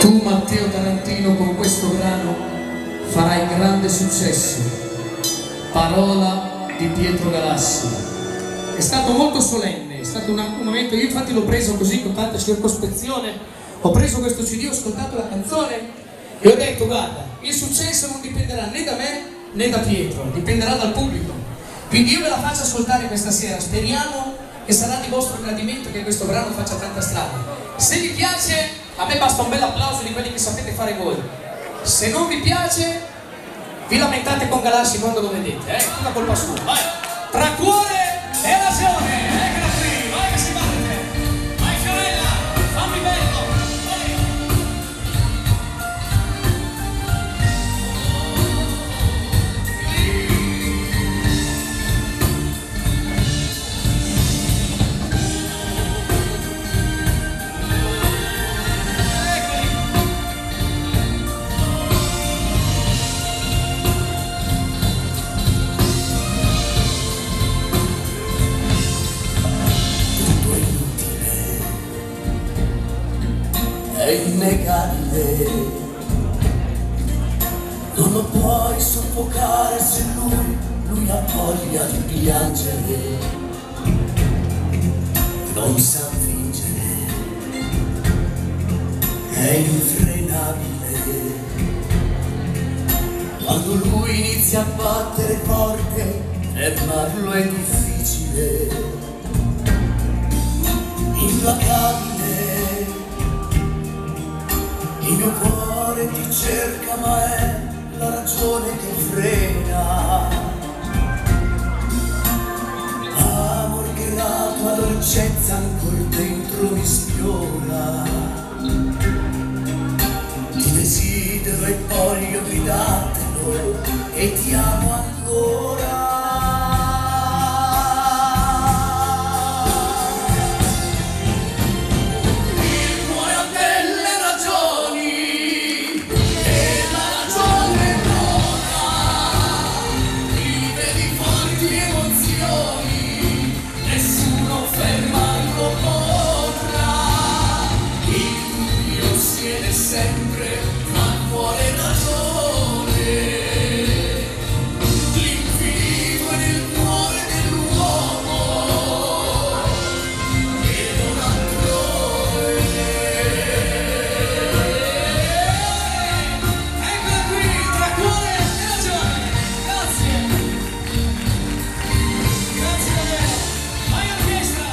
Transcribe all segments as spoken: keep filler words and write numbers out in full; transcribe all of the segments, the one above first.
Tu, Matteo Tarantino, con questo brano farai grande successo. Parola di Pietro Galassi. È stato molto solenne, è stato un, un momento, io infatti l'ho preso così con tanta circospezione, ho preso questo C D, ho ascoltato la canzone e ho detto: guarda, il successo non dipenderà né da me né da Pietro, dipenderà dal pubblico. Quindi io ve la faccio ascoltare questa sera, speriamo che sarà di vostro gradimento, che questo brano faccia tanta strada. Se vi piace, a me basta un bel applauso di quelli che sapete fare voi. Se non vi piace, vi lamentate con Galassi quando lo vedete, eh? Tutta colpa sua. Vai! Tra cuore e ragione, eccola qui, vai che si batte! Vai Fiorella, fammi bello! Vai! È innegabile, non lo puoi soffocare se lui, lui ha voglia di piangere, non sa vincere, è infrenabile, quando lui inizia a battere forte, fermarlo è difficile, implacabile. Il mio cuore ti cerca, ma è la ragione che frena. Amor che la tua dolcezza ancora dentro mi sfiora. Ti desidero e voglio gridartelo e ti amo ancora. Sempre, ma cuore ragione, l'infinito è nel cuore dell'uomo e non altrove. Eccola qui, tra cuore e ragione. Grazie. Grazie a te. Vai orchestra.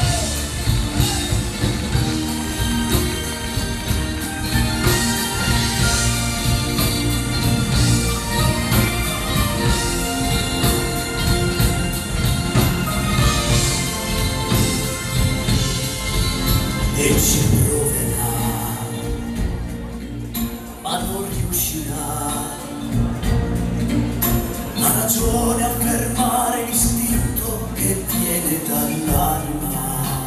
E ci proverà, ma non riuscirà. La ragione a fermare l'istinto che viene dall'anima.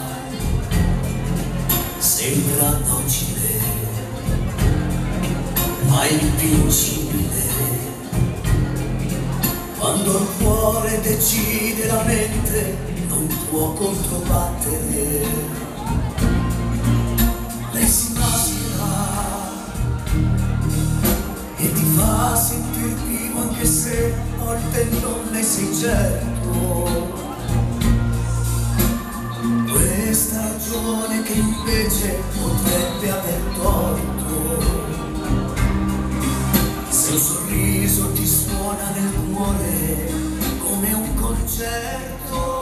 Sembra docile, ma invincibile. Quando il cuore decide, la mente non può controbattere. Lei si maschera e ti fa sentir vivo anche se a volte non ne sei certo. Questa ragione che invece potrebbe aver torto. Se un sorriso ti suona nel cuore come un concerto.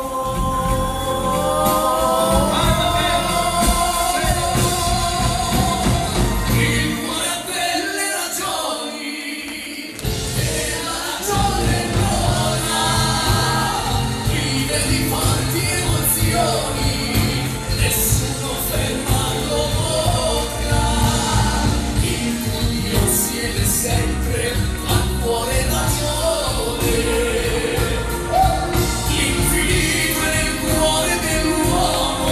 Nessuno fermarlo potrà, il Dio siede sempre a cuore ragione, l'infinito è nel cuore dell'uomo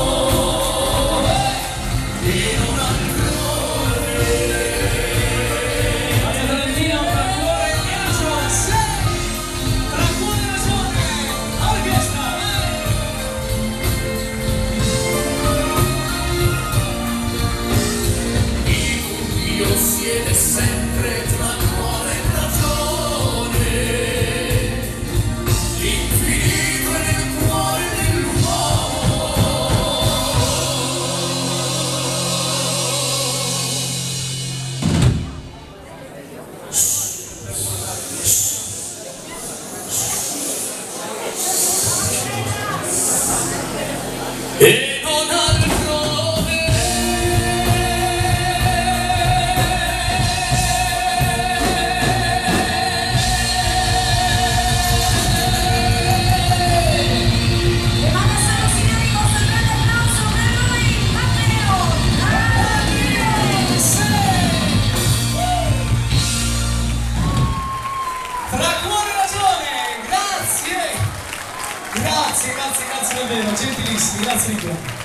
e non altrove. Matteo Tarantino, tra cuore e ragione, sei, tra cuore e ragione, orchestra, vai! Dio siede sempre tra cuore e ragione, l'infinito è nel cuore dell'uomo. E non altrove. Le mani al cielo, signori, con un grande applauso per lui, Matteo Aguirre. Tra cuore e ragione, grazie! Grazie, grazie, grazie davvero, gentilissimi, grazie di cuore.